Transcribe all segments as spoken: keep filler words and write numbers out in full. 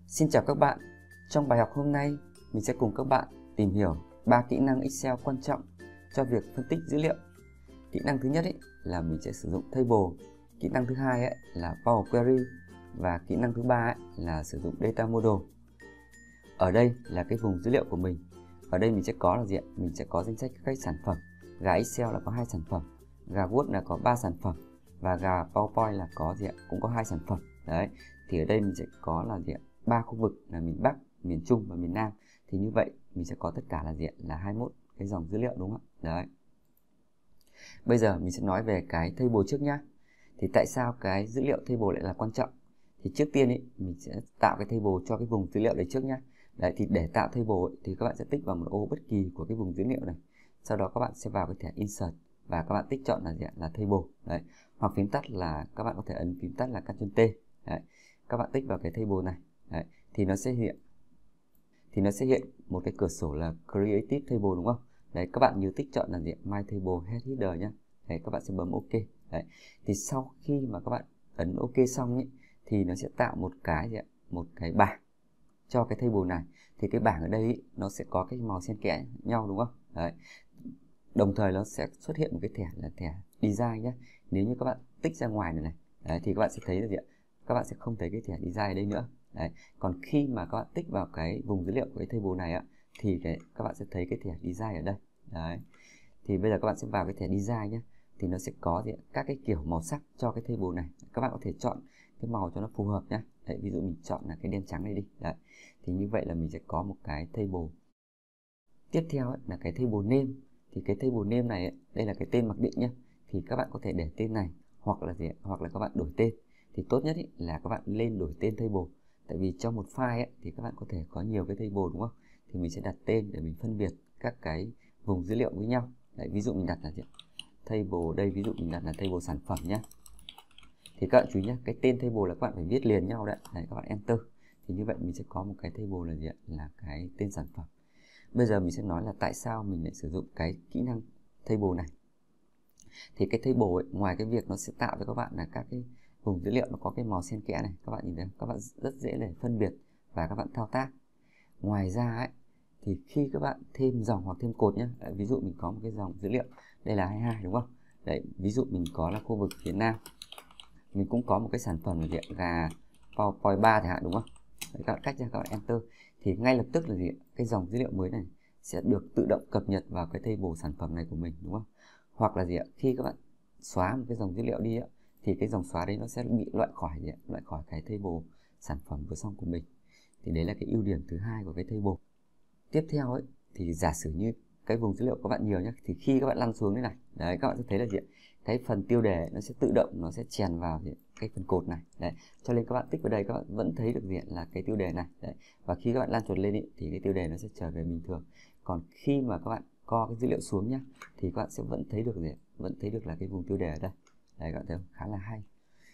Xin chào các bạn. Trong bài học hôm nay, mình sẽ cùng các bạn tìm hiểu ba kỹ năng Excel quan trọng cho việc phân tích dữ liệu. Kỹ năng thứ nhất ấy là mình sẽ sử dụng table, kỹ năng thứ hai ấy là Power Query và kỹ năng thứ ba ấy là sử dụng Data Model. Ở đây là cái vùng dữ liệu của mình. Ở đây mình sẽ có là gì ạ? Mình sẽ có danh sách các sản phẩm. Gà Excel là có hai sản phẩm, gà Word là có ba sản phẩm và gà PowerPoint là có gì ạ? Cũng có hai sản phẩm. Đấy. Thì ở đây mình sẽ có là gì ạ? ba khu vực là miền Bắc, miền Trung và miền Nam. Thì như vậy mình sẽ có tất cả là gì ạ? Là hai mươi mốt cái dòng dữ liệu, đúng không ạ? Đấy. Bây giờ mình sẽ nói về cái table trước nhá. Thì tại sao cái dữ liệu table lại là quan trọng? Thì trước tiên ý, mình sẽ tạo cái table cho cái vùng dữ liệu đấy trước nhá. Đấy, thì để tạo table ấy, thì các bạn sẽ tích vào một ô bất kỳ của cái vùng dữ liệu này. Sau đó các bạn sẽ vào cái thẻ Insert và các bạn tích chọn là gì ạ? Là table. Đấy. Hoặc phím tắt là các bạn có thể ấn phím tắt là Ctrl T. Đấy. Các bạn tích vào cái table này. Đấy. Thì nó sẽ hiện thì nó sẽ hiện một cái cửa sổ là Creative Table, đúng không? Đấy, các bạn nhớ tích chọn là gì? My Table Head Header nhé. Đấy, các bạn sẽ bấm OK. Đấy. Thì sau khi mà các bạn ấn OK xong ấy, thì nó sẽ tạo một cái gì ạ? Một cái bảng cho cái table này. Thì cái bảng ở đây ý, nó sẽ có cái màu xen kẽ nhau, đúng không? Đấy. Đồng thời nó sẽ xuất hiện một cái thẻ là thẻ Design nhé. Nếu như các bạn tích ra ngoài này này, đấy, thì các bạn sẽ thấy là gì ạ? Các bạn sẽ không thấy cái thẻ Design ở đây nữa. Đấy. Còn khi mà các bạn tích vào cái vùng dữ liệu của cái table này á, thì cái, các bạn sẽ thấy cái thẻ Design ở đây. Đấy. Thì bây giờ các bạn sẽ vào cái thẻ Design nhé. Thì nó sẽ có gì ạ? Các cái kiểu màu sắc cho cái table này. Các bạn có thể chọn cái màu cho nó phù hợp nhé. Đấy, ví dụ mình chọn là cái đen trắng này đi. Đấy. Thì như vậy là mình sẽ có một cái table. Tiếp theo ấy, là cái table name. Thì cái table name này ấy, đây là cái tên mặc định nhé. Thì các bạn có thể để tên này hoặc là gì hoặc là các bạn đổi tên. Thì tốt nhất ấy, là các bạn lên đổi tên table. Tại vì trong một file ấy, thì các bạn có thể có nhiều cái table, đúng không? Thì mình sẽ đặt tên để mình phân biệt các cái vùng dữ liệu với nhau. Đấy, ví dụ mình đặt là gì? Table đây, ví dụ mình đặt là table sản phẩm nhé. Thì các bạn chú ý nhé, cái tên table là các bạn phải viết liền nhau đấy. Đấy, các bạn enter. Thì như vậy mình sẽ có một cái table là gì ạ? Là cái tên sản phẩm. Bây giờ mình sẽ nói là tại sao mình lại sử dụng cái kỹ năng table này. Thì cái table ấy, ngoài cái việc nó sẽ tạo cho các bạn là các cái vùng dữ liệu nó có cái màu xen kẽ này, các bạn nhìn thấy không? Các bạn rất dễ để phân biệt và các bạn thao tác. Ngoài ra ấy, thì khi các bạn thêm dòng hoặc thêm cột nhé, ví dụ mình có một cái dòng dữ liệu đây là hai mươi hai, đúng không? Đấy, ví dụ mình có là khu vực phía Nam, mình cũng có một cái sản phẩm là gì? Gà PowerPoint ba chẳng hạn, đúng không? Đấy, các bạn cách ra, các bạn enter thì ngay lập tức là gì? Cái dòng dữ liệu mới này sẽ được tự động cập nhật vào cái table sản phẩm này của mình, đúng không? Hoặc là gì ạ? Khi các bạn xóa một cái dòng dữ liệu đi ạ, thì cái dòng xóa đấy nó sẽ bị loại khỏi gì ạ? Loại khỏi cái table sản phẩm vừa xong của mình. Thì đấy là cái ưu điểm thứ hai của cái table. Tiếp theo ấy, thì giả sử như cái vùng dữ liệu các bạn nhiều nhé, thì khi các bạn lăn xuống thế này, đấy, các bạn sẽ thấy là gì ạ? Cái phần tiêu đề nó sẽ tự động nó sẽ chèn vào gì? Cái phần cột này. Đấy. Cho nên các bạn tích vào đây các bạn vẫn thấy được gì ạ? Là cái tiêu đề này. Đấy. Và khi các bạn lan chuột lên ý, thì cái tiêu đề nó sẽ trở về bình thường. Còn khi mà các bạn co cái dữ liệu xuống nhá, thì các bạn sẽ vẫn thấy được gì ạ? Vẫn thấy được là cái vùng tiêu đề ở đây. Đấy, các bạn thấy không? Khá là hay.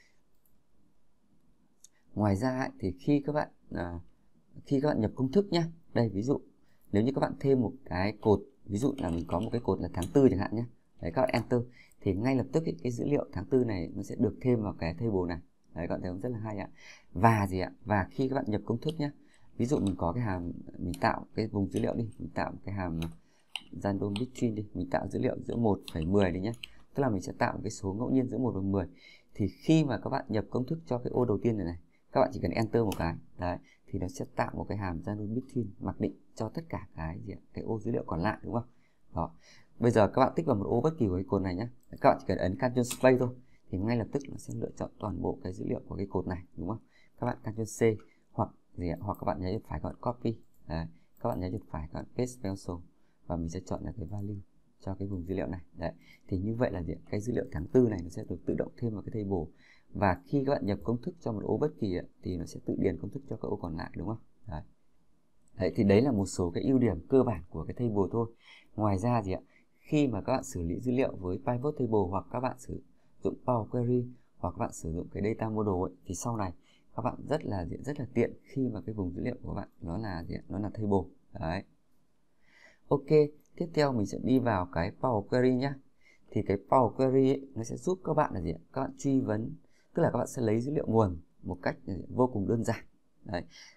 Ngoài ra ấy, thì khi các bạn à, khi các bạn nhập công thức nhé, đây ví dụ nếu như các bạn thêm một cái cột, ví dụ là mình có một cái cột là tháng tư chẳng hạn nhé, đấy, các bạn enter thì ngay lập tức ấy, cái dữ liệu tháng tư này nó sẽ được thêm vào cái table này. Đấy, các bạn thấy không? Rất là hay ạ. Và gì ạ? Và khi các bạn nhập công thức nhé, ví dụ mình có cái hàm, mình tạo cái vùng dữ liệu đi, mình tạo cái hàm random between đi, mình tạo dữ liệu giữa một phẩy mười đi nhé, tức là mình sẽ tạo một cái số ngẫu nhiên giữa một và mười. Thì khi mà các bạn nhập công thức cho cái ô đầu tiên này này, các bạn chỉ cần enter một cái, đấy, thì nó sẽ tạo một cái hàm random between mặc định cho tất cả cái gì cái ô dữ liệu còn lại, đúng không? Đó. Bây giờ các bạn tích vào một ô bất kỳ của cái cột này nhé, các bạn chỉ cần ấn Ctrl Space thôi thì ngay lập tức nó sẽ lựa chọn toàn bộ cái dữ liệu của cái cột này, đúng không? Các bạn Ctrl C hoặc gì ạ? Hoặc các bạn nhấn chuột phải các bạn copy, đấy, các bạn nhấn chuột phải các bạn paste pencil và mình sẽ chọn là cái value cho cái vùng dữ liệu này. Đấy. Thì như vậy là gì? Cái dữ liệu tháng tư này nó sẽ được tự động thêm vào cái table. Và khi các bạn nhập công thức cho một ô bất kỳ ấy, thì nó sẽ tự điền công thức cho các ô còn lại, đúng không? Đấy. Đấy, thì đấy là một số cái ưu điểm cơ bản của cái table thôi. Ngoài ra gì ạ? Khi mà các bạn xử lý dữ liệu với pivot table hoặc các bạn sử dụng Power Query hoặc các bạn sử dụng cái data model ấy, thì sau này các bạn rất là rất là tiện khi mà cái vùng dữ liệu của các bạn nó là gì ạ? Nó là table. Đấy. Ok, tiếp theo mình sẽ đi vào cái Power Query nhé. Thì cái Power Query ấy, nó sẽ giúp các bạn là gì ạ? Các bạn truy vấn, tức là các bạn sẽ lấy dữ liệu nguồn một cách vô cùng đơn giản. Đấy.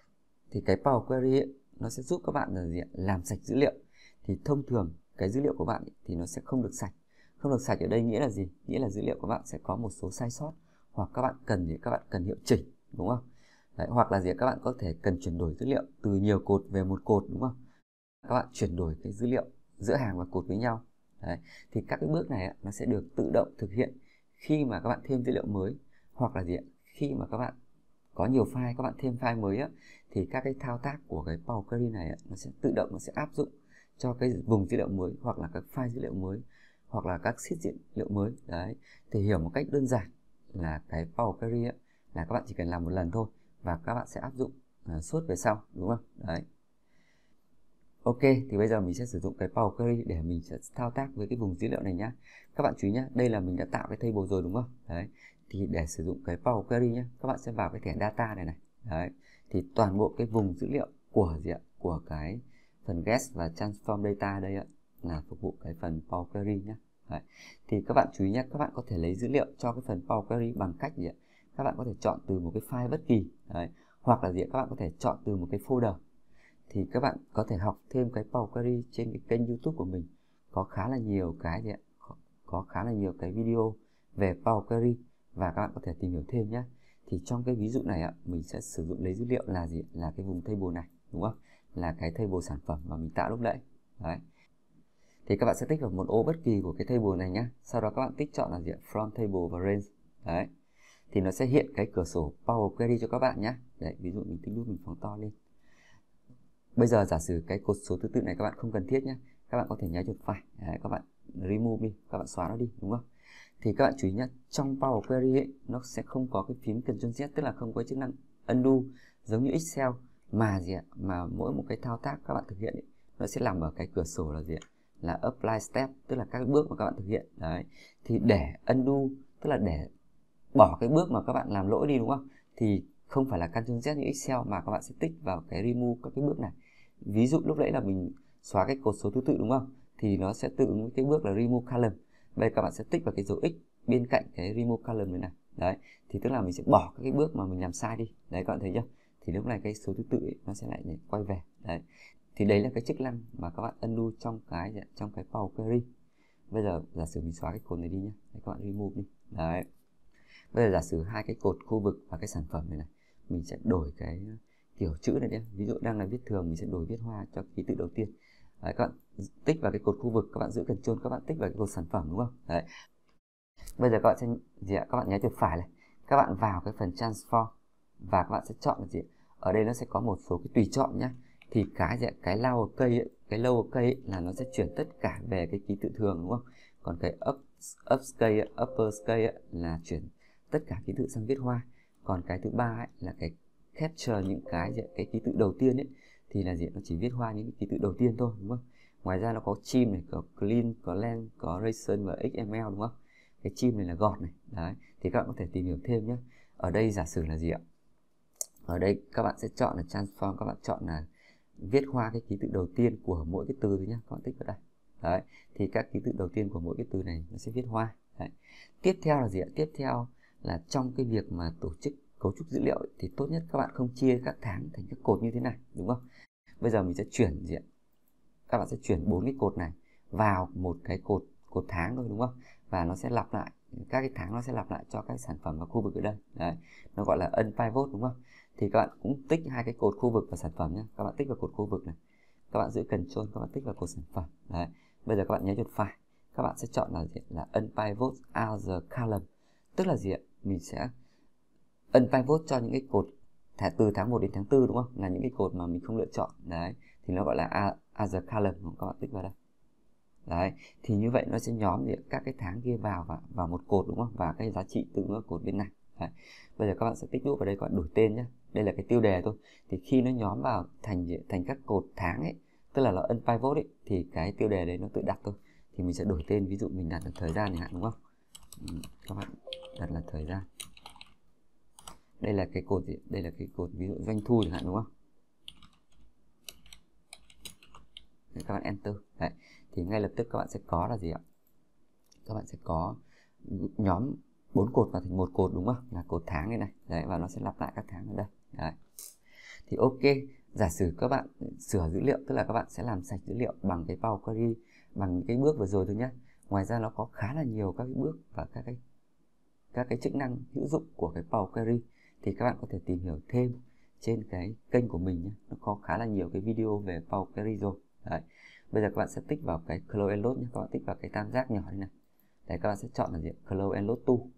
thì cái Power Query ấy, nó sẽ giúp các bạn là gì ạ? Làm sạch dữ liệu. Thì thông thường cái dữ liệu của bạn ấy, thì nó sẽ không được sạch. Không được sạch ở đây nghĩa là gì? Nghĩa là dữ liệu của bạn sẽ có một số sai sót, hoặc các bạn cần gì? Các bạn cần hiệu chỉnh, đúng không? Đấy, hoặc là gì? Các bạn có thể cần chuyển đổi dữ liệu từ nhiều cột về một cột, đúng không? Các bạn chuyển đổi cái dữ liệu giữa hàng và cột với nhau. Đấy. Thì các cái bước này ấy, nó sẽ được tự động thực hiện khi mà các bạn thêm dữ liệu mới, hoặc là gì ạ? Khi mà các bạn có nhiều file, các bạn thêm file mới á, thì các cái thao tác của cái Power Query này á, nó sẽ tự động nó sẽ áp dụng cho cái vùng dữ liệu mới, hoặc là các file dữ liệu mới, hoặc là các sheet dữ liệu mới. Đấy. Thì hiểu một cách đơn giản là cái Power Query á, là các bạn chỉ cần làm một lần thôi và các bạn sẽ áp dụng uh, suốt về sau, đúng không? Đấy. Ok, thì bây giờ mình sẽ sử dụng cái Power Query để mình sẽ thao tác với cái vùng dữ liệu này nhá. Các bạn chú ý nhá, đây là mình đã tạo cái table rồi, đúng không? Đấy. Thì để sử dụng cái Power Query nhé, các bạn sẽ vào cái thẻ data này này. Đấy. Thì toàn bộ cái vùng dữ liệu của gì ạ? Của cái phần guest và transform data đây ạ, là phục vụ cái phần Power Query nhé. Đấy. Thì các bạn chú ý nhé, các bạn có thể lấy dữ liệu cho cái phần Power Query bằng cách gì ạ? Các bạn có thể chọn từ một cái file bất kỳ. Đấy. Hoặc là gì ạ? Các bạn có thể chọn từ một cái folder. Thì các bạn có thể học thêm cái Power Query trên cái kênh YouTube của mình. Có khá là nhiều cái gì ạ? Có khá là nhiều cái video về Power Query và các bạn có thể tìm hiểu thêm nhé. Thì trong cái ví dụ này ạ, mình sẽ sử dụng lấy dữ liệu là gì? Là cái vùng table này, đúng không? Là cái table sản phẩm mà mình tạo lúc nãy. Đấy. Thì các bạn sẽ tích vào một ô bất kỳ của cái table này nhé. Sau đó các bạn tích chọn là gì? From table và range. Đấy. Thì nó sẽ hiện cái cửa sổ Power Query cho các bạn nhé. Đấy, ví dụ mình tích nút mình phóng to lên. Bây giờ giả sử cái cột số thứ tự này các bạn không cần thiết nhé. Các bạn có thể nháy chuột phải. Đấy, các bạn remove đi, các bạn xóa nó đi, đúng không? Thì các bạn chú ý nhé, trong Power Query ấy, nó sẽ không có cái phím Ctrl Z, tức là không có chức năng undo giống như Excel, mà gì ạ? Mà mỗi một cái thao tác các bạn thực hiện ấy, nó sẽ nằm ở cái cửa sổ là gì ạ? Là apply step, tức là các bước mà các bạn thực hiện. Đấy. Thì để undo, tức là để bỏ cái bước mà các bạn làm lỗi đi, đúng không? Thì không phải là Ctrl Z như Excel, mà các bạn sẽ tích vào cái remove các cái bước này. Ví dụ lúc nãy là mình xóa cái cột số thứ tự, đúng không? Thì nó sẽ tự ứng với cái bước là remove column. Bây giờ các bạn sẽ tích vào cái dấu X bên cạnh cái remove column này này. Đấy. Thì tức là mình sẽ bỏ các cái bước mà mình làm sai đi. Đấy, các bạn thấy chưa? Thì lúc này cái số thứ tự ấy, nó sẽ lại quay về. Đấy. Thì đấy là cái chức năng mà các bạn undo trong cái trong cái Power Query. Bây giờ giả sử mình xóa cái cột này đi nhé. Đấy, các bạn remove đi. Đấy. Bây giờ giả sử hai cái cột khu vực và cái sản phẩm này này, mình sẽ đổi cái kiểu chữ này nhé. Ví dụ đang là viết thường, mình sẽ đổi viết hoa cho ký tự đầu tiên. Đấy, các bạn tích vào cái cột khu vực, các bạn giữ Ctrl, các bạn tích vào cái cột sản phẩm, đúng không? Đấy. Bây giờ các bạn sẽ gì ạ? Các bạn nháy chuột phải này, các bạn vào cái phần transform và các bạn sẽ chọn là gì? Ở đây nó sẽ có một số cái tùy chọn nhé. Thì cái gì ạ? Cái lower case ấy, cái lower case ấy là nó sẽ chuyển tất cả về cái ký tự thường, đúng không? Còn cái up upscale, upper scale ấy là chuyển tất cả ký tự sang viết hoa. Còn cái thứ ba ấy là cái capture những cái gì, cái ký tự đầu tiên ấy thì là gì? Nó chỉ viết hoa những cái ký tự đầu tiên thôi, đúng không? Ngoài ra nó có chim này, có clean, có length, có ration và ích em lờ, đúng không? Cái chim này là gọt này. Đấy. Thì các bạn có thể tìm hiểu thêm nhé. Ở đây giả sử là gì ạ? Ở đây các bạn sẽ chọn là transform, các bạn chọn là viết hoa cái ký tự đầu tiên của mỗi cái từ thôi nhé. Các bạn tích vào đây. Đấy. Thì các ký tự đầu tiên của mỗi cái từ này nó sẽ viết hoa. Đấy. Tiếp theo là gì ạ? Tiếp theo là trong cái việc mà tổ chức cấu trúc dữ liệu ấy, thì tốt nhất các bạn không chia các tháng thành các cột như thế này, đúng không? Bây giờ mình sẽ chuyển gì ạ? Các bạn sẽ chuyển bốn cái cột này vào một cái cột cột tháng thôi, đúng không? Và nó sẽ lặp lại các cái tháng, nó sẽ lặp lại cho các sản phẩm và khu vực ở đây. Đấy. Nó gọi là unpivot, đúng không? Thì các bạn cũng tích hai cái cột khu vực và sản phẩm nhé. Các bạn tích vào cột khu vực này, các bạn giữ Ctrl, các bạn tích vào cột sản phẩm. Đấy. Bây giờ các bạn nháy chuột phải, các bạn sẽ chọn là gì? Là unpivot other column, tức là gì ạ? Mình sẽ unpivot cho những cái cột từ tháng một đến tháng tư, đúng không? Là những cái cột mà mình không lựa chọn. Đấy. Thì nó gọi là other column, các bạn tích vào đây. Đấy. Thì như vậy nó sẽ nhóm các cái tháng kia vào vào, vào một cột, đúng không? Và cái giá trị tự ứng ở cột bên này. Đấy. Bây giờ các bạn sẽ tích nút vào đây, các bạn đổi tên nhé. Đây là cái tiêu đề thôi. Thì khi nó nhóm vào thành thành các cột tháng ấy, tức là nó unpivot ấy, thì cái tiêu đề đấy nó tự đặt thôi. Thì mình sẽ đổi tên, ví dụ mình đặt là thời gian chẳng hạn, đúng không? Các bạn đặt là thời gian. Đây là cái cột gì? Đây là cái cột ví dụ doanh thu chẳng hạn, đúng không? Đấy, các bạn enter. Đấy. Thì ngay lập tức các bạn sẽ có là gì ạ? Các bạn sẽ có nhóm bốn cột vào thành một cột, đúng không? Là cột tháng này này. Đấy, và nó sẽ lặp lại các tháng ở đây. Đấy. Thì ok, giả sử các bạn sửa dữ liệu, tức là các bạn sẽ làm sạch dữ liệu bằng cái Power Query, bằng những cái bước vừa rồi thôi nhé. Ngoài ra nó có khá là nhiều các cái bước và các cái các cái chức năng hữu dụng của cái Power Query, thì các bạn có thể tìm hiểu thêm trên cái kênh của mình nhé. Nó có khá là nhiều cái video về Power Query rồi. Đấy. Bây giờ các bạn sẽ tích vào cái Close and Load nhé. Các bạn tích vào cái tam giác nhỏ này này. Đấy, các bạn sẽ chọn là gì? Close and Load Tool.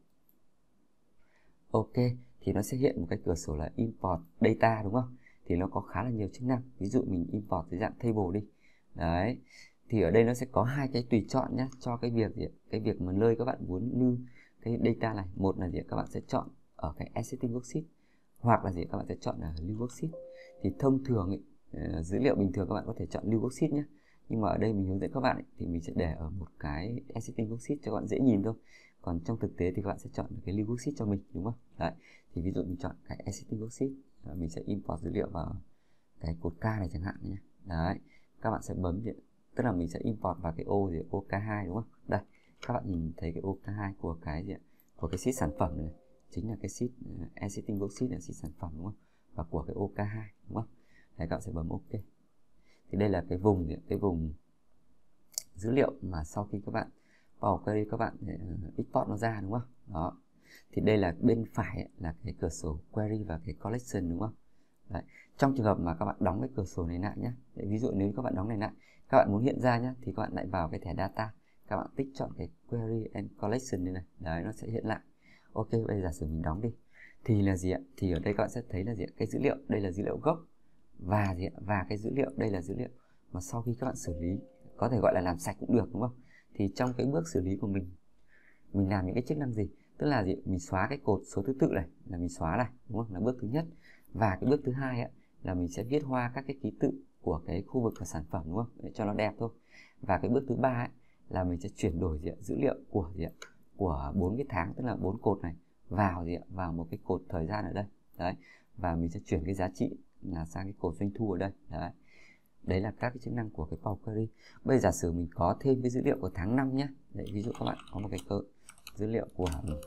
Ok, thì nó sẽ hiện một cái cửa sổ là Import Data, đúng không? Thì nó có khá là nhiều chức năng. Ví dụ mình import dưới dạng table đi. Đấy. Thì ở đây nó sẽ có hai cái tùy chọn nhé, cho cái việc gì? Cái việc mà nơi các bạn muốn lưu cái data này. Một là gì? Các bạn sẽ chọn ở cái Existing Worksheet, hoặc là gì? Các bạn sẽ chọn ở Lưu Worksheet. Thì thông thường ấy, dữ liệu bình thường các bạn có thể chọn Lưu Worksheet nhé. Nhưng mà ở đây mình hướng dẫn các bạn ấy, thì mình sẽ để ở một cái Existing Worksheet cho các bạn dễ nhìn thôi. Còn trong thực tế thì các bạn sẽ chọn cái Lưu Worksheet cho mình, đúng không? Đấy. Thì ví dụ mình chọn cái Existing Worksheet, mình sẽ import dữ liệu vào cái cột K này chẳng hạn nhé. Đấy. Các bạn sẽ bấm gì? Tức là mình sẽ import vào cái ô gì? Ô K hai, đúng không? Đây. Các bạn nhìn thấy cái ô K hai của cái gì? Của cái sheet sản phẩm này, chính là cái sheet uh, Existing Worksheet là sheet sản phẩm, đúng không? Và của cái ô K hai, đúng không? Đấy, các bạn sẽ bấm OK. Thì đây là cái vùng gì? Cái vùng dữ liệu mà sau khi các bạn Power Query các bạn export nó ra, đúng không? Đó. Thì đây là bên phải ấy, là cái cửa sổ Query và cái Collection, đúng không? Đấy. Trong trường hợp mà các bạn đóng cái cửa sổ này lại nhé. Đấy, ví dụ nếu các bạn đóng này lại, các bạn muốn hiện ra nhé, thì các bạn lại vào cái thẻ Data, các bạn tích chọn cái Query and Collection này này. Đấy, nó sẽ hiện lại. Ok, bây giờ giả sử mình đóng đi. Thì là gì ạ? Thì ở đây các bạn sẽ thấy là gì ạ? Cái dữ liệu, đây là dữ liệu gốc. Và gì ạ? Và cái dữ liệu, đây là dữ liệu mà sau khi các bạn xử lý, có thể gọi là làm sạch cũng được, đúng không? Thì trong cái bước xử lý của mình, mình làm những cái chức năng gì? Tức là gì? Mình xóa cái cột số thứ tự này, là mình xóa này, đúng không? Là bước thứ nhất. Và cái bước thứ hai ấy, là mình sẽ viết hoa các cái ký tự của cái khu vực và sản phẩm, đúng không? Để cho nó đẹp thôi. Và cái bước thứ ba ấy, là mình sẽ chuyển đổi gì ạ? Dữ liệu của gì ạ? Của bốn cái tháng, tức là bốn cột này vào gì ạ? Vào một cái cột thời gian ở đây. Đấy. Và mình sẽ chuyển cái giá trị là sang cái cột doanh thu ở đây. Đấy. Đấy là các cái chức năng của cái Power Query. Bây giờ giả sử mình có thêm cái dữ liệu của tháng năm nhé. Đấy, ví dụ các bạn có một cái cơ dữ liệu của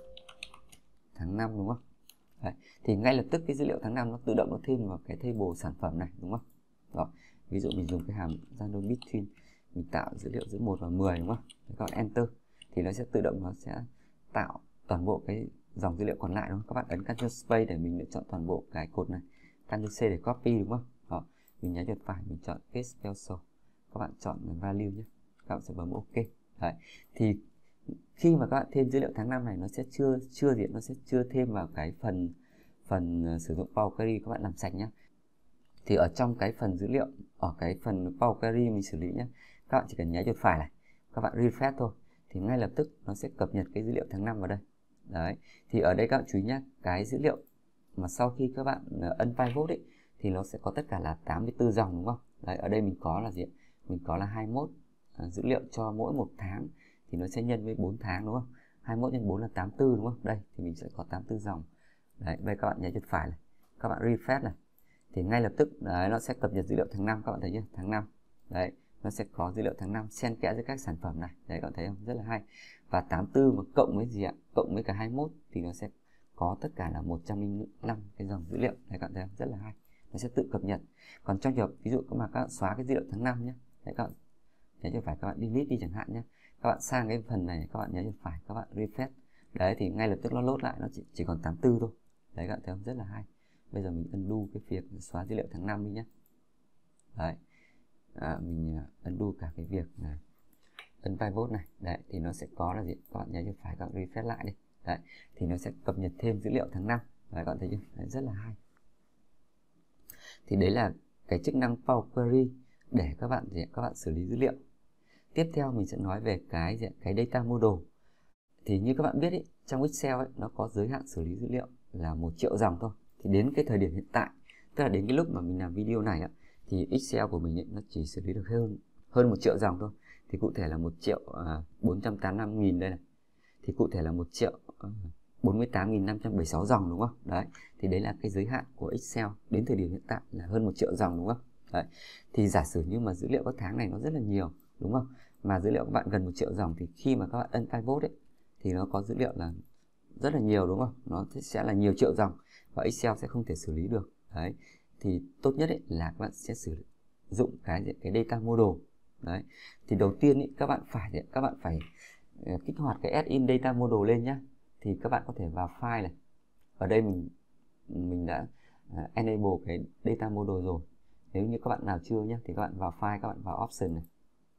tháng năm, đúng không? Đấy. Thì ngay lập tức cái dữ liệu tháng năm nó tự động nó thêm vào cái table sản phẩm này, đúng không? Đó. Ví dụ mình dùng cái hàm random between, mình tạo dữ liệu giữa một và mười, đúng không? Các bạn enter thì nó sẽ tự động nó sẽ tạo toàn bộ cái dòng dữ liệu còn lại, đúng không? Các bạn ấn Ctrl Space để mình lựa chọn toàn bộ cái cột này, Ctrl C để copy, đúng không? Đó. Mình nhấn chuột phải, mình chọn paste also, các bạn chọn value nhé, các bạn sẽ bấm OK. Đấy. Thì khi mà các bạn thêm dữ liệu tháng năm này, nó sẽ chưa chưa diện nó sẽ chưa thêm vào cái phần phần uh, sử dụng Power Query các bạn làm sạch nhé. Thì ở trong cái phần dữ liệu, ở cái phần Power Query mình xử lý nhé, các bạn chỉ cần nhấn chuột phải này, các bạn refresh thôi, thì ngay lập tức nó sẽ cập nhật cái dữ liệu tháng năm vào đây. Đấy. Thì ở đây các bạn chú ý nhé, cái dữ liệu mà sau khi các bạn uh, ấn pivot ấy, thì nó sẽ có tất cả là tám mươi tư dòng, đúng không? Đấy, ở đây mình có là gì? Mình có là hai mươi mốt à, dữ liệu cho mỗi một tháng, thì nó sẽ nhân với bốn tháng, đúng không? hai mươi mốt nhân bốn là tám mươi tư, đúng không? Đây thì mình sẽ có tám mươi tư dòng. Đấy, bây các bạn nhấn chuột phải này, các bạn refresh này, thì ngay lập tức đấy, nó sẽ cập nhật dữ liệu tháng năm, các bạn thấy chưa? Tháng năm. Đấy, nó sẽ có dữ liệu tháng năm xen kẽ giữa các sản phẩm này. Đấy, các bạn thấy không? Rất là hay. Và tám mươi tư mà cộng với gì ạ? Cộng với cả hai mươi mốt thì nó sẽ có tất cả là một trăm lẻ năm cái dòng dữ liệu. Đấy, các bạn thấy không? Rất là hay. Nó sẽ tự cập nhật. Còn trong trường hợp ví dụ các bạn các bạn xóa cái dữ liệu tháng năm nhé. Đấy, các bạn nhấn chuột phải, các bạn delete đi chẳng hạn nhé. Các bạn sang cái phần này, các bạn nhấn chuột phải, các bạn refresh. Đấy thì ngay lập tức nó load lại, nó chỉ, chỉ còn tám mươi tư thôi. Đấy, các bạn thấy không? Rất là hay. Bây giờ mình undo cái việc xóa dữ liệu tháng năm đi nhé. Đấy. À, mình undo cả cái việc này, ấn pivot này. Đấy thì nó sẽ có là gì? Các bạn nhấn chuột phải, các bạn refresh lại đi. Đấy thì nó sẽ cập nhật thêm dữ liệu tháng năm. Đấy, các bạn thấy chưa? Đấy, rất là hay. Thì đấy là cái chức năng Power Query để các bạn gì? Các bạn xử lý dữ liệu. Tiếp theo mình sẽ nói về cái gì? Cái data model. Thì như các bạn biết ý, trong Excel ấy, nó có giới hạn xử lý dữ liệu là một triệu dòng thôi. Thì đến cái thời điểm hiện tại, tức là đến cái lúc mà mình làm video này á, thì Excel của mình ấy, nó chỉ xử lý được hơn hơn một triệu dòng thôi. Thì cụ thể là một triệu bốn trăm tám mươi lăm nghìn đây này. Thì cụ thể là một triệu bốn mươi tám nghìn năm trăm bảy mươi sáu dòng, đúng không? Đấy. Thì đấy là cái giới hạn của Excel đến thời điểm hiện tại là hơn một triệu dòng, đúng không? Đấy. Thì giả sử như mà dữ liệu các tháng này nó rất là nhiều, đúng không? Mà dữ liệu các bạn gần một triệu dòng, thì khi mà các bạn ấn pivot ấy, thì nó có dữ liệu là rất là nhiều, đúng không? Nó sẽ là nhiều triệu dòng và Excel sẽ không thể xử lý được. Đấy. thì tốt nhất ấy là các bạn sẽ sử dụng cái cái data model. Đấy, thì đầu tiên ấy, các bạn phải các bạn phải uh, kích hoạt cái add-in data model lên nhá. Thì các bạn có thể vào file này. Ở đây mình mình đã uh, enable cái data model rồi. Nếu như các bạn nào chưa nhé thì các bạn vào file, các bạn vào option này.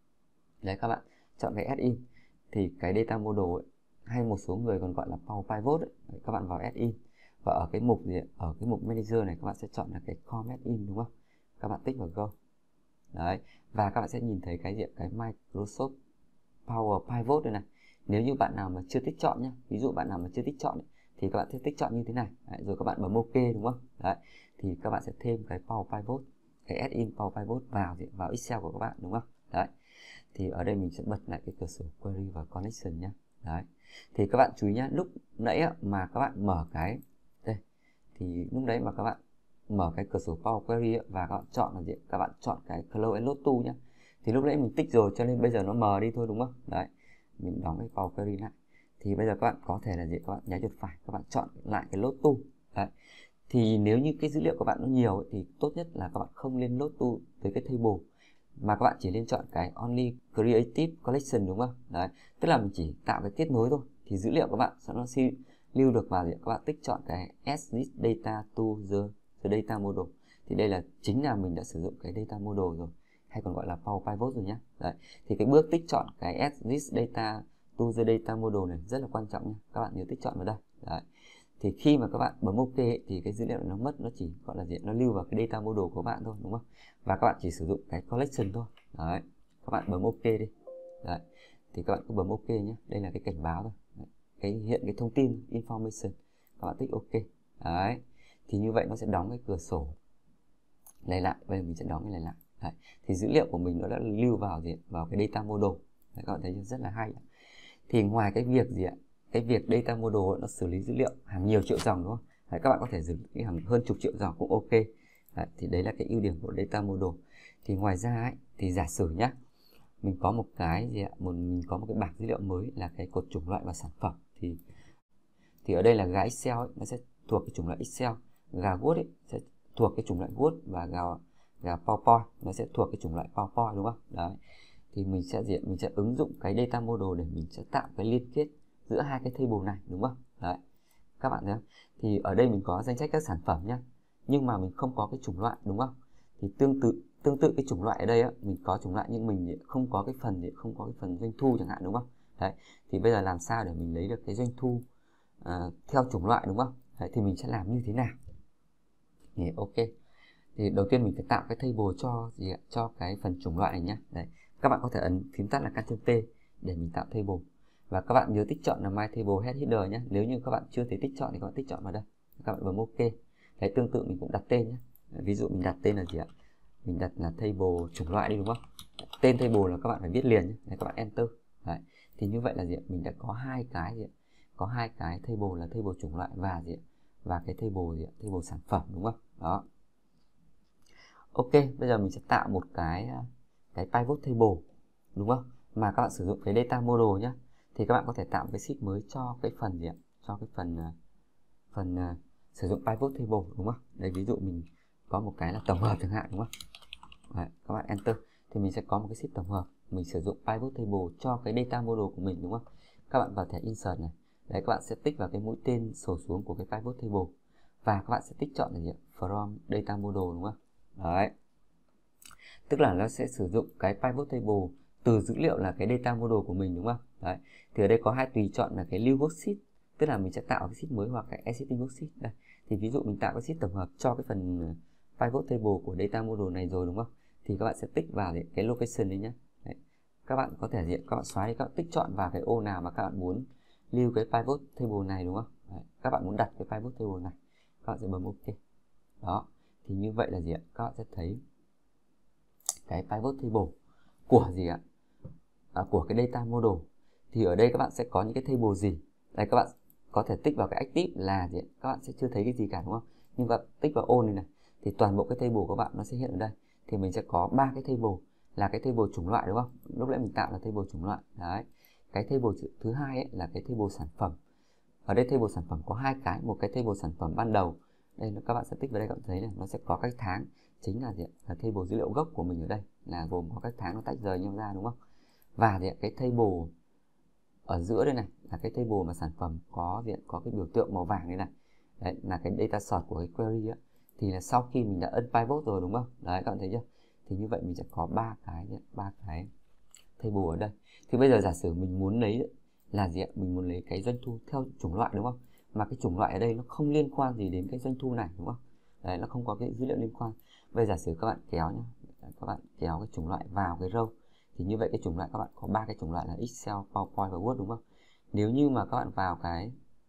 Đấy, các bạn chọn cái add-in. Thì cái data model ấy, hay một số người còn gọi là Power Pivot ấy, đấy, các bạn vào add-in. Và ở cái mục gì ở cái mục manager này các bạn sẽ chọn là cái com add-in, đúng không? Các bạn tích vào go. Đấy, và các bạn sẽ nhìn thấy cái diện cái Microsoft Power Pivot đây này. Nếu như bạn nào mà chưa tích chọn nhé, ví dụ bạn nào mà chưa tích chọn ấy, thì các bạn sẽ tích chọn như thế này. Đấy, rồi các bạn bấm OK, đúng không? Đấy, thì các bạn sẽ thêm cái Power Pivot, cái add-in Power Pivot vào vào Excel của các bạn, đúng không? Đấy, thì ở đây mình sẽ bật lại cái cửa sổ Query và Connection nhé. Đấy, thì các bạn chú ý nhé, lúc nãy mà các bạn mở cái đây, thì lúc đấy mà các bạn mở cái cửa sổ Power Query và các bạn chọn là gì? Các bạn chọn cái Close and Load To nhé. Thì lúc nãy mình tích rồi cho nên bây giờ nó mờ đi thôi, đúng không? Đấy, mình đóng cái Power Query lại. Thì bây giờ các bạn có thể là gì? Các bạn nháy chuột phải, các bạn chọn lại cái Load To. Đấy, thì nếu như cái dữ liệu của bạn nó nhiều ấy, thì tốt nhất là các bạn không lên Load To tới cái table, mà các bạn chỉ nên chọn cái Only Creative Collection, đúng không? Đấy, tức là mình chỉ tạo cái kết nối thôi, thì dữ liệu của bạn sẽ nó sẽ lưu được vào gì? Các bạn tích chọn cái Add this data to the, the data model. Thì đây là chính là mình đã sử dụng cái data model rồi, hay còn gọi là Power Pivot rồi nhé. Đấy, thì cái bước tích chọn cái Add this data to the data model này rất là quan trọng nhé. Các bạn nhớ tích chọn vào đây. Đấy, thì khi mà các bạn bấm OK ấy, thì cái dữ liệu nó mất, nó chỉ gọi là gì? Nó lưu vào cái data model của bạn thôi, đúng không? Và các bạn chỉ sử dụng cái collection thôi. Đấy, các bạn bấm OK đi. Đấy, thì các bạn cứ bấm OK nhé. Đây là cái cảnh báo thôi. Đấy, cái hiện cái thông tin information, các bạn tích OK. Đấy, thì như vậy nó sẽ đóng cái cửa sổ này lại. Bây giờ mình sẽ đóng cái này lại. Đấy, thì dữ liệu của mình nó đã lưu vào gì? Vào cái data model. Đấy, các bạn thấy rất là hay. Thì ngoài cái việc gì ạ? Cái việc data model nó xử lý dữ liệu hàng nhiều triệu dòng, đúng không? Đấy, các bạn có thể xử lý hàng hơn chục triệu dòng cũng OK. Đấy, thì đấy là cái ưu điểm của data model. Thì ngoài ra ấy, thì giả sử nhá, mình có một cái gì ạ? Một mình có một cái bảng dữ liệu mới là cái cột chủng loại và sản phẩm. Thì thì ở đây là gà Excel ấy, nó sẽ thuộc cái chủng loại Excel, gà Word ấy sẽ thuộc cái chủng loại Word, và gà gà PowerPoint nó sẽ thuộc cái chủng loại PowerPoint, đúng không? Đấy, thì mình sẽ diện mình sẽ ứng dụng cái data model để mình sẽ tạo cái liên kết giữa hai cái table này, đúng không? Đấy, các bạn thấy không? Thì ở đây mình có danh sách các sản phẩm nhá, nhưng mà mình không có cái chủng loại, đúng không? Thì tương tự tương tự cái chủng loại ở đây á, mình có chủng loại nhưng mình không có cái phần không có cái phần doanh thu chẳng hạn, đúng không? Đấy, thì bây giờ làm sao để mình lấy được cái doanh thu à, theo chủng loại, đúng không? Đấy, thì mình sẽ làm như thế nào? Thì OK, thì đầu tiên mình phải tạo cái table cho gì ạ? Cho cái phần chủng loại này nhé. Đấy, các bạn có thể ấn phím tắt là Ctrl T để mình tạo table, và các bạn nhớ tích chọn là My Table Head Header nhé. Nếu như các bạn chưa thấy tích chọn thì các bạn tích chọn vào đây, các bạn bấm OK. Đấy, tương tự mình cũng đặt tên nhé. Ví dụ mình đặt tên là gì ạ? Mình đặt là table chủng loại đi, đúng không? Tên table là các bạn phải viết liền nhé. Đấy, các bạn Enter. Đấy, thì như vậy là gì ạ? Mình đã có hai cái gì ạ? Có hai cái table là table chủng loại và gì ạ? Và cái table gì ạ? Table sản phẩm, đúng không? Đó. OK, bây giờ mình sẽ tạo một cái cái pivot table, đúng không? Mà các bạn sử dụng cái data model nhé. Thì các bạn có thể tạo cái sheet mới cho cái phần gì ạ? Cho cái phần phần uh, sử dụng pivot table, đúng không? Đây, ví dụ mình có một cái là tổng hợp chẳng hạn, đúng không? Đấy, các bạn Enter thì mình sẽ có một cái sheet tổng hợp, mình sử dụng pivot table cho cái data model của mình, đúng không? Các bạn vào thẻ Insert này. Đấy, các bạn sẽ tích vào cái mũi tên sổ xuống của cái pivot table, và các bạn sẽ tích chọn là gì ạ? From data model, đúng không? Đấy, tức là nó sẽ sử dụng cái pivot table từ dữ liệu là cái data model của mình, đúng không? Đấy, thì ở đây có hai tùy chọn là cái lưu worksheet, tức là mình sẽ tạo cái sheet mới hoặc cái existing worksheet. Đây, thì ví dụ mình tạo cái sheet tổng hợp cho cái phần pivot table của data model này rồi, đúng không? Thì các bạn sẽ tích vào cái location đấy nhé. Đấy, các bạn có thể diện các bạn xóa đi, các bạn tích chọn vào cái ô nào mà các bạn muốn lưu cái pivot table này, đúng không? Đấy, các bạn muốn đặt cái pivot table này, các bạn sẽ bấm OK. Đó, thì như vậy là gì ạ? Các bạn sẽ thấy cái pivot table của gì ạ? À, của cái data model. Thì ở đây các bạn sẽ có những cái table gì? Đây, các bạn có thể tích vào cái active là gì ạ? Các bạn sẽ chưa thấy cái gì cả, đúng không? Nhưng các bạn tích vào all này này thì toàn bộ cái table của bạn nó sẽ hiện ở đây. Thì mình sẽ có ba cái table là cái table chủng loại, đúng không? Lúc nãy mình tạo là table chủng loại. Đấy, cái table thứ hai ấy là cái table sản phẩm. Ở đây table sản phẩm có hai cái, một cái table sản phẩm ban đầu Đây là các bạn sẽ tích vào đây, các bạn thấy này, nó sẽ có các tháng, chính là gì? Là table dữ liệu gốc của mình ở đây, là gồm có các tháng nó tách rời nhau ra, đúng không? Và gì? Cái table ở giữa đây này là cái table mà sản phẩm có diện có cái biểu tượng màu vàng đây này. Đấy là cái data source của cái query á. Thì là sau khi mình đã ấn pivot rồi, đúng không? Đấy, các bạn thấy chưa? Thì như vậy mình sẽ có ba cái ba cái table ở đây. Thì bây giờ giả sử mình muốn lấy là gì ạ? Mình muốn lấy cái doanh thu theo chủng loại, đúng không? Mà cái chủng loại ở đây nó không liên quan gì đến cái doanh thu này, đúng không? Đấy, nó không có cái dữ liệu liên quan. Bây giờ giả sử các bạn kéo nhá, các bạn kéo cái chủng loại vào cái row, thì như vậy cái chủng loại các bạn có ba cái chủng loại là Excel, PowerPoint và Word, đúng không? Nếu như mà các bạn vào cái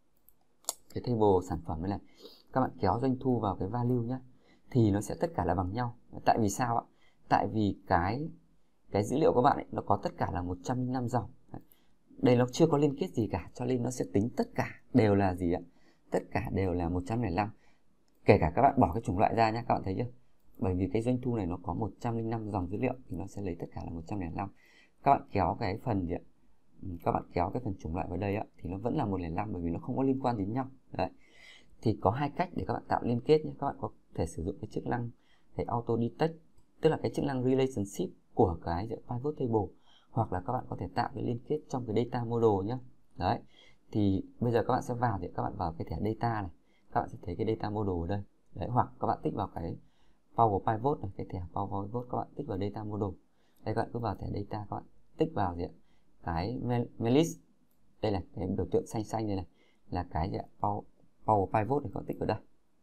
cái table sản phẩm này này, các bạn kéo doanh thu vào cái value nhá, thì nó sẽ tất cả là bằng nhau. Tại vì sao ạ? Tại vì cái cái dữ liệu của bạn ấy, nó có tất cả là một trăm lẻ năm dòng. Đây nó chưa có liên kết gì cả, cho nên nó sẽ tính tất cả đều là gì ạ? Tất cả đều là một trăm lẻ năm. Kể cả các bạn bỏ cái chủng loại ra nhé, các bạn thấy chưa? Bởi vì cái doanh thu này nó có một trăm lẻ năm dòng dữ liệu thì nó sẽ lấy tất cả là một trăm lẻ năm. Các bạn kéo cái phần gì ạ? Các bạn kéo cái phần chủng loại vào đây ạ, thì nó vẫn là một trăm lẻ năm bởi vì nó không có liên quan đến nhau. Đấy. Thì có hai cách để các bạn tạo liên kết nhé. Các bạn có thể sử dụng cái chức năng cái auto detect, tức là cái chức năng relationship của cái pivot table, hoặc là các bạn có thể tạo cái liên kết trong cái data model nhé. Đấy. Thì bây giờ các bạn sẽ vào thì các bạn vào cái thẻ data này, các bạn sẽ thấy cái data model ở đây. Đấy, hoặc các bạn tích vào cái Power Pivot này, cái thẻ Power Pivot các bạn tích vào data model. Đây, các bạn cứ vào thẻ data, các bạn tích vào gì ạ? Cái Melis. Đây là cái biểu tượng xanh xanh này này, là cái gì ạ? Power, Power Pivot này, các bạn tích vào đây.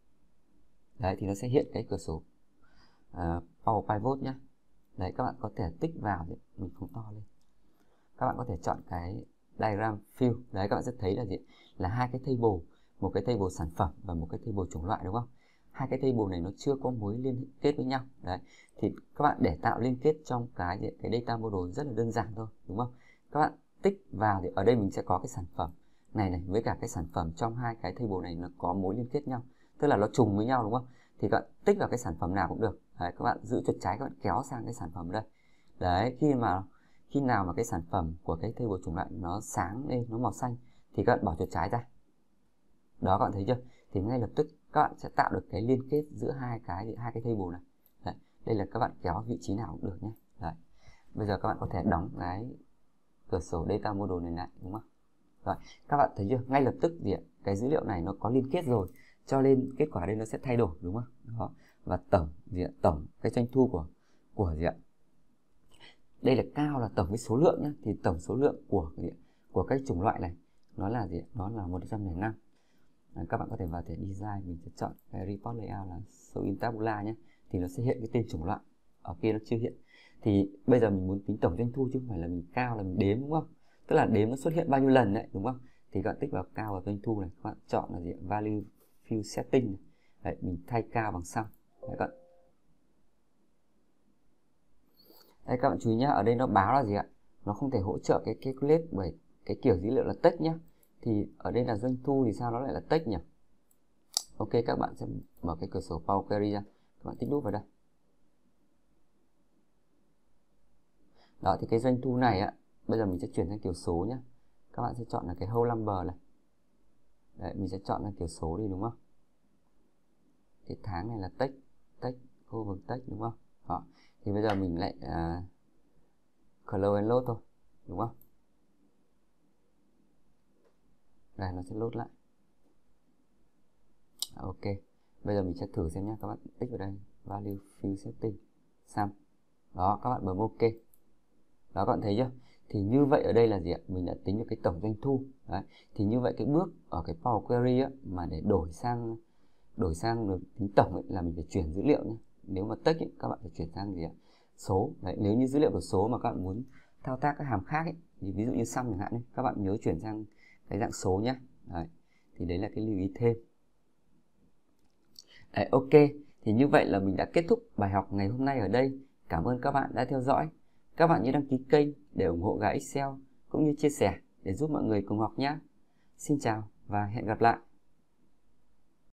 Đấy, thì nó sẽ hiện cái cửa sổ uh, Power Pivot nhá. Đấy, các bạn có thể tích vào, mình không to lên. Các bạn có thể chọn cái diagram fill. Đấy, các bạn sẽ thấy là gì? Là hai cái table, một cái table sản phẩm và một cái table chủng loại, đúng không? Hai cái table này nó chưa có mối liên kết với nhau. Đấy, thì các bạn để tạo liên kết trong cái gì? Cái data model rất là đơn giản thôi, đúng không? Các bạn tích vào thì ở đây mình sẽ có cái sản phẩm này này với cả cái sản phẩm trong hai cái table này nó có mối liên kết nhau, tức là nó trùng với nhau, đúng không? Thì các bạn tích vào cái sản phẩm nào cũng được. Đấy, các bạn giữ chuột trái, các bạn kéo sang cái sản phẩm đây. Đấy, khi mà khi nào mà cái sản phẩm của cái table chủng loại nó sáng lên, nó màu xanh thì các bạn bỏ chuột trái ra. Đó, các bạn thấy chưa? Thì ngay lập tức các bạn sẽ tạo được cái liên kết giữa hai cái hai cái table này. Đấy, đây là các bạn kéo vị trí nào cũng được nhé. Đấy. Bây giờ các bạn có thể đóng cái cửa sổ data model này lại, đúng không? Rồi, các bạn thấy chưa? Ngay lập tức gì ạ? Cái dữ liệu này nó có liên kết rồi, cho nên kết quả đây nó sẽ thay đổi, đúng không? Đó. Và tổng gì ạ? Tổng cái doanh thu của của gì ạ? Đây là cao là tổng cái số lượng nhé, thì tổng số lượng của gì ạ? Của cái chủng loại này nó là gì ạ? Nó là một trăm lẻ năm. À, các bạn có thể vào thể design, mình sẽ chọn cái report layout là show in tabula nhé, thì nó sẽ hiện cái tên chủng loại. Ở kia nó chưa hiện. Thì bây giờ mình muốn tính tổng doanh thu chứ không phải là mình cao là mình đếm, đúng không? Tức là đếm nó xuất hiện bao nhiêu lần đấy, đúng không? Thì các bạn tích vào cao vào doanh thu này, các bạn chọn là gì? Value field setting này. Đấy, mình thay cao bằng xong. Đấy, các bạn. Đây, các bạn chú ý nhá, ở đây nó báo là gì ạ? Nó không thể hỗ trợ cái calculate bởi cái kiểu dữ liệu là text nhá. Thì ở đây là doanh thu thì sao nó lại là text nhỉ? Ok, các bạn sẽ mở cái cửa sổ Power Query ra, các bạn tích đúp vào đây. Đó, thì cái doanh thu này á, bây giờ mình sẽ chuyển sang kiểu số nhé. Các bạn sẽ chọn là cái whole number này. Đấy, mình sẽ chọn là kiểu số đi, đúng không? Cái tháng này là text, text, khu vực text, đúng không? Đó. Thì bây giờ mình lại uh, close and load thôi, đúng không? Đây, nó sẽ load lại. Ok, bây giờ mình sẽ thử xem nhé. Các bạn tích vào đây value field setting xong. Đó, các bạn bấm ok. Đó, các bạn thấy chưa? Thì như vậy ở đây là gì ạ? Mình đã tính được cái tổng doanh thu. Đấy. Thì như vậy cái bước ở cái Power Query á, mà để đổi sang đổi sang được tính tổng ấy, là mình phải chuyển dữ liệu nhé. Nếu mà text ấy, các bạn phải chuyển sang gì ạ? Số. Đấy, nếu như dữ liệu của số mà các bạn muốn thao tác các hàm khác ấy, thì ví dụ như sum chẳng hạn ấy, các bạn nhớ chuyển sang cái dạng số nhé. Đấy. Thì đấy là cái lưu ý thêm. Đấy, ok, thì như vậy là mình đã kết thúc bài học ngày hôm nay ở đây. Cảm ơn các bạn đã theo dõi. Các bạn nhớ đăng ký kênh để ủng hộ Gà Excel cũng như chia sẻ để giúp mọi người cùng học nhé. Xin chào và hẹn gặp lại.